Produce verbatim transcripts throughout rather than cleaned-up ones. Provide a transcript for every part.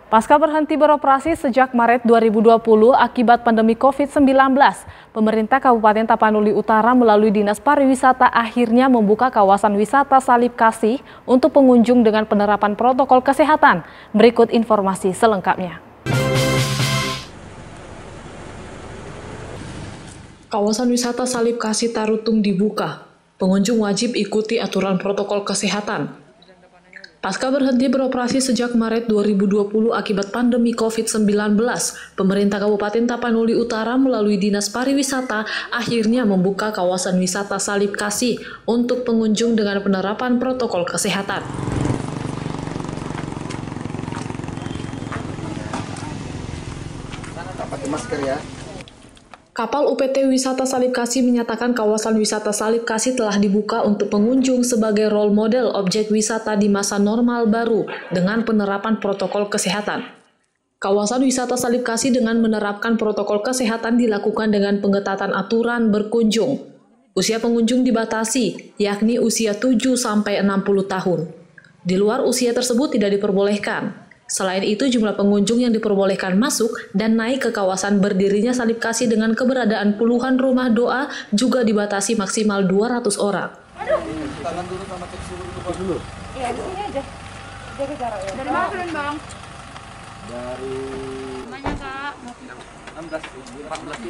Pasca berhenti beroperasi sejak Maret dua ribu dua puluh akibat pandemi COVID sembilan belas, pemerintah Kabupaten Tapanuli Utara melalui Dinas Pariwisata akhirnya membuka kawasan wisata Salib Kasih untuk pengunjung dengan penerapan protokol kesehatan. Berikut informasi selengkapnya. Kawasan wisata Salib Kasih Tarutung dibuka. Pengunjung wajib ikuti aturan protokol kesehatan. Pasca berhenti beroperasi sejak Maret dua ribu dua puluh akibat pandemi COVID sembilan belas, pemerintah Kabupaten Tapanuli Utara melalui Dinas Pariwisata akhirnya membuka kawasan wisata Salib Kasih untuk pengunjung dengan penerapan protokol kesehatan. Pakai masker ya. Kapal U P T Wisata Salib Kasih menyatakan kawasan wisata Salib Kasih telah dibuka untuk pengunjung sebagai role model objek wisata di masa normal baru dengan penerapan protokol kesehatan. Kawasan wisata Salib Kasih dengan menerapkan protokol kesehatan dilakukan dengan pengetatan aturan berkunjung. Usia pengunjung dibatasi, yakni usia tujuh sampai enam puluh tahun. Di luar usia tersebut tidak diperbolehkan. Selain itu, jumlah pengunjung yang diperbolehkan masuk dan naik ke kawasan berdirinya Salib Kasih dengan keberadaan puluhan rumah doa juga dibatasi maksimal dua ratus orang. Aduh. Tangan dulu sama cek suhu dulu. Iya, di sini aja. Jaga jarak ya. Dari mana turun, Bang? Dari Namanya, Kak? enam belas, empat belas.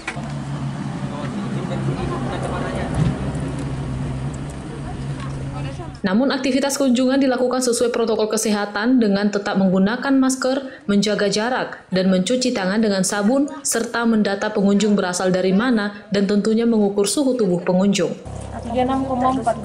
Namun aktivitas kunjungan dilakukan sesuai protokol kesehatan dengan tetap menggunakan masker, menjaga jarak, dan mencuci tangan dengan sabun, serta mendata pengunjung berasal dari mana dan tentunya mengukur suhu tubuh pengunjung. tiga puluh enam koma empat.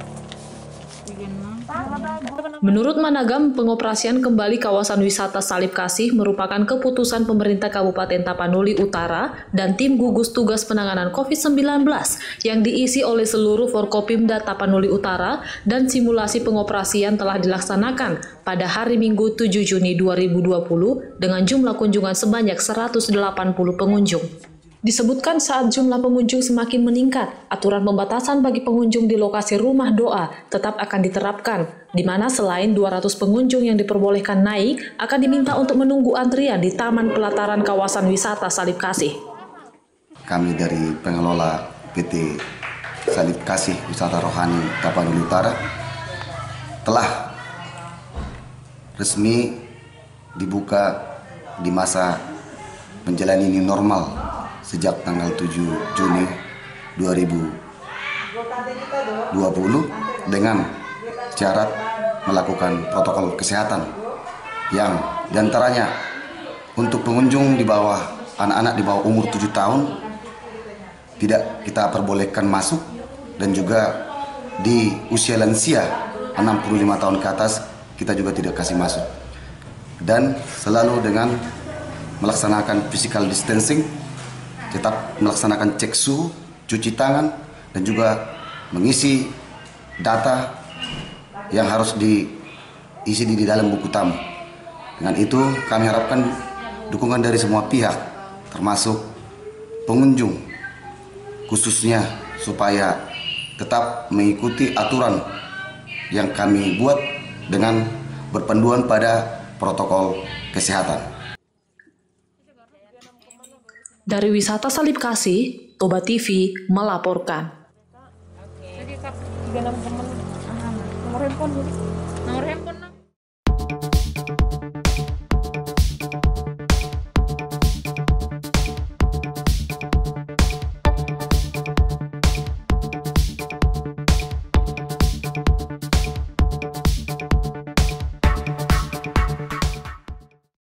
Menurut Managam, pengoperasian kembali kawasan wisata Salib Kasih merupakan keputusan pemerintah Kabupaten Tapanuli Utara dan tim gugus tugas penanganan COVID sembilan belas yang diisi oleh seluruh Forkopimda Tapanuli Utara dan simulasi pengoperasian telah dilaksanakan pada hari Minggu tujuh Juni dua ribu dua puluh dengan jumlah kunjungan sebanyak seratus delapan puluh pengunjung. Disebutkan saat jumlah pengunjung semakin meningkat, aturan pembatasan bagi pengunjung di lokasi rumah doa tetap akan diterapkan, di mana selain dua ratus pengunjung yang diperbolehkan naik, akan diminta untuk menunggu antrian di Taman Pelataran Kawasan Wisata Salib Kasih. Kami dari pengelola P T Salib Kasih Wisata Rohani Tapanuli Utara telah resmi dibuka di masa menjalani new normal sejak tanggal tujuh Juni dua ribu dua puluh dengan syarat melakukan protokol kesehatan yang diantaranya untuk pengunjung di bawah anak-anak di bawah umur tujuh tahun tidak kita perbolehkan masuk, dan juga di usia lansia enam puluh lima tahun ke atas kita juga tidak kasih masuk, dan selalu dengan melaksanakan physical distancing, tetap melaksanakan cek suhu, cuci tangan, dan juga mengisi data yang harus diisi di dalam buku tamu. Dengan itu kami harapkan dukungan dari semua pihak, termasuk pengunjung, khususnya supaya tetap mengikuti aturan yang kami buat dengan berpanduan pada protokol kesehatan. Dari wisata Salib Kasih, Toba T V melaporkan. Jadi, Kak, tiga puluh enam teman. Nomor handphone, nomor handphone.